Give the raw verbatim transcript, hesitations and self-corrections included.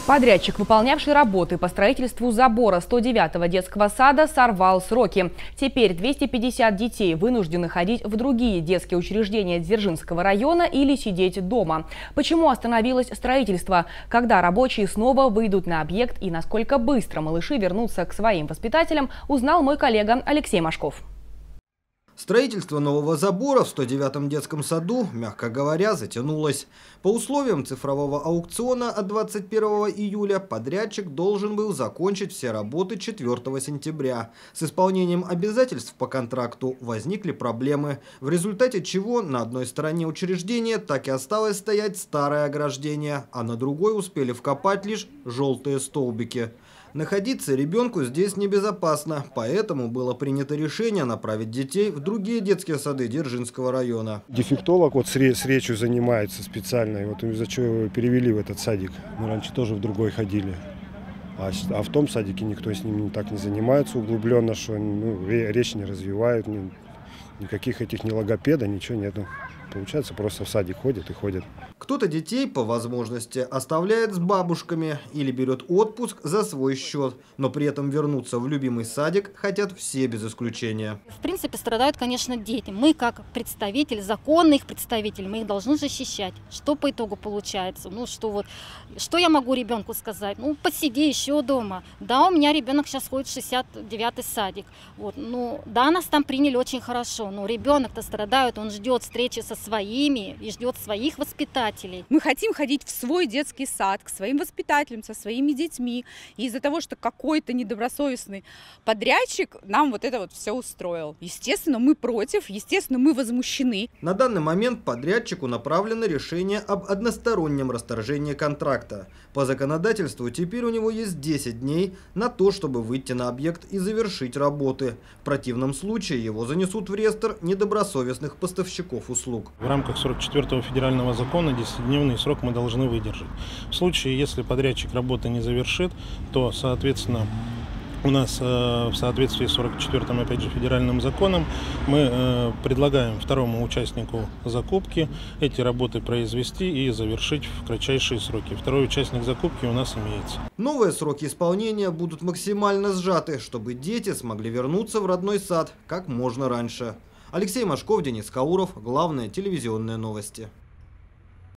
Подрядчик, выполнявший работы по строительству забора сто девятого детского сада, сорвал сроки. Теперь двести пятьдесят детей вынуждены ходить в другие детские учреждения Дзержинского района или сидеть дома. Почему остановилось строительство? Когда рабочие снова выйдут на объект и насколько быстро малыши вернутся к своим воспитателям, узнал мой коллега Алексей Машков. Строительство нового забора в сто девятом детском саду, мягко говоря, затянулось. По условиям цифрового аукциона от двадцать первого июля подрядчик должен был закончить все работы четвёртого сентября. С исполнением обязательств по контракту возникли проблемы, в результате чего на одной стороне учреждения так и осталось стоять старое ограждение, а на другой успели вкопать лишь желтые столбики. Находиться ребенку здесь небезопасно, поэтому было принято решение направить детей в другие детские сады Дзержинского района. Дефектолог вот с, ре, с речью занимается специально, и вот из-за чего его перевели в этот садик. Мы раньше тоже в другой ходили, а, а в том садике никто с ним так не занимается углубленно, что ну, речь не развивают, ни, никаких этих ни логопеда, ничего нету. Получается, просто в садик ходят и ходят. Кто-то детей по возможности оставляет с бабушками или берет отпуск за свой счет, но при этом вернуться в любимый садик хотят все без исключения. В принципе, страдают, конечно, дети. Мы, как представитель, законный их представитель, мы их должны защищать. Что по итогу получается? Ну, что вот, что я могу ребенку сказать? Ну, посиди еще дома. Да, у меня ребенок сейчас ходит в шестьдесят девятый садик. Вот, ну, да, нас там приняли очень хорошо, но ребенок-то страдает, он ждет встречи со своими и ждет своих воспитателей. Мы хотим ходить в свой детский сад, к своим воспитателям, со своими детьми. И из-за того, что какой-то недобросовестный подрядчик нам вот это вот все устроил. Естественно, мы против, естественно, мы возмущены. На данный момент подрядчику направлено решение об одностороннем расторжении контракта. По законодательству теперь у него есть десять дней на то, чтобы выйти на объект и завершить работы. В противном случае его занесут в реестр недобросовестных поставщиков услуг. В рамках сорок четвёртого федерального закона десятидневный срок мы должны выдержать. В случае, если подрядчик работы не завершит, то, соответственно, у нас в соответствии с сорок четвёртым, опять же, федеральным законом мы предлагаем второму участнику закупки эти работы произвести и завершить в кратчайшие сроки. Второй участник закупки у нас имеется. Новые сроки исполнения будут максимально сжаты, чтобы дети смогли вернуться в родной сад как можно раньше. Алексей Машков, Денис Кауров. Главные телевизионные новости.